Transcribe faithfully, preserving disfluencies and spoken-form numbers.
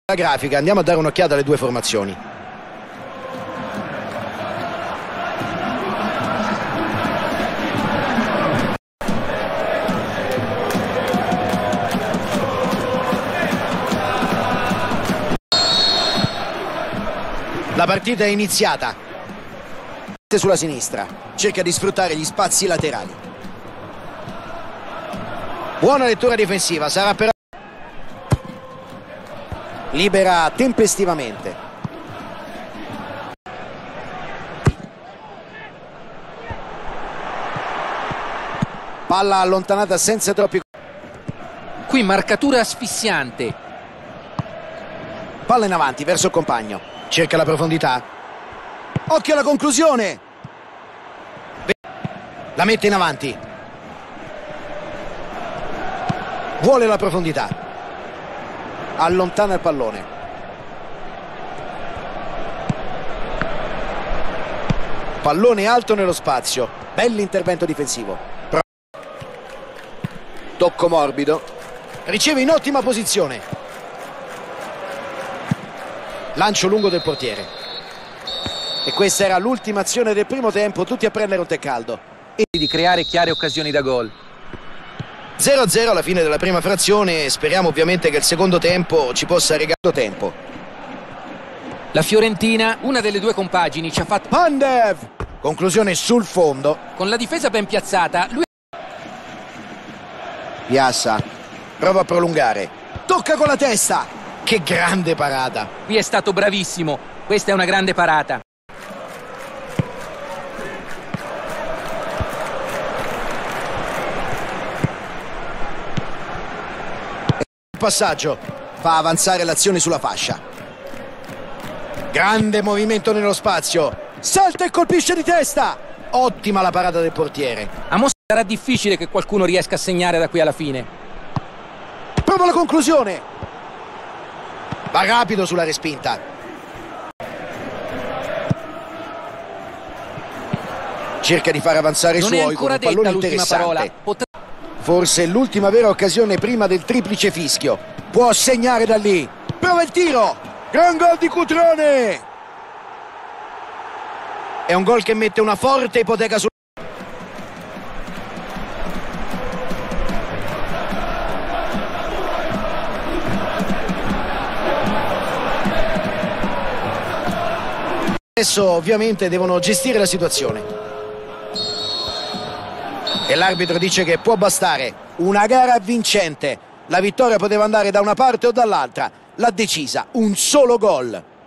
La grafica, andiamo a dare un'occhiata alle due formazioni. La partita è iniziata. Sulla sinistra, cerca di sfruttare gli spazi laterali. Buona lettura difensiva, sarà però libera tempestivamente. Palla allontanata senza troppi. Qui marcatura asfissiante. Palla in avanti verso il compagno. Cerca la profondità. Occhio alla conclusione. La mette in avanti. Vuole la profondità. Allontana il pallone. Pallone alto nello spazio. Bell'intervento difensivo. Tocco morbido. Riceve in ottima posizione. Lancio lungo del portiere. E questa era l'ultima azione del primo tempo. Tutti a prendere un tè caldo. E di creare chiare occasioni da gol. zero a zero alla fine della prima frazione. Speriamo ovviamente che il secondo tempo ci possa regalare tempo. La Fiorentina, una delle due compagini, ci ha fatto Pandev. Conclusione sul fondo. Con la difesa ben piazzata. Lui Piazza prova a prolungare. Tocca con la testa. Che grande parata. Qui è stato bravissimo. Questa è una grande parata. Il passaggio fa avanzare l'azione sulla fascia. Grande movimento nello spazio. Salta e colpisce di testa. Ottima la parata del portiere. A Mosca sarà difficile che qualcuno riesca a segnare da qui alla fine. Prova la conclusione. Va rapido sulla respinta. Cerca di far avanzare i Non suoi è ancora con un detta pallone l'ultima interessante. parola. Pot- Forse l'ultima vera occasione prima del triplice fischio. Può segnare da lì. Prova il tiro. Gran gol di Cutrone. È un gol che mette una forte ipoteca su. Adesso ovviamente devono gestire la situazione. E l'arbitro dice che può bastare una gara vincente. La vittoria poteva andare da una parte o dall'altra. L'ha decisa un solo gol.